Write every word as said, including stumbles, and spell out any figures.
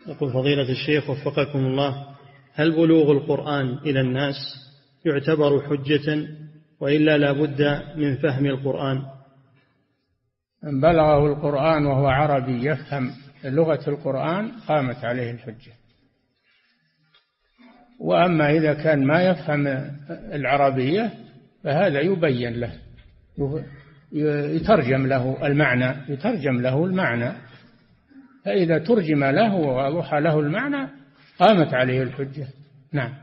يقول فضيلة الشيخ وفقكم الله: هل بلوغ القرآن إلى الناس يعتبر حجة وإلا لا بد من فهم القرآن؟ من بلغه القرآن وهو عربي يفهم لغة القرآن قامت عليه الحجة. وأما إذا كان ما يفهم العربية فهذا يبين له، يترجم له المعنى يترجم له المعنى فإذا ترجم له ووضح له المعنى قامت عليه الحجة. نعم.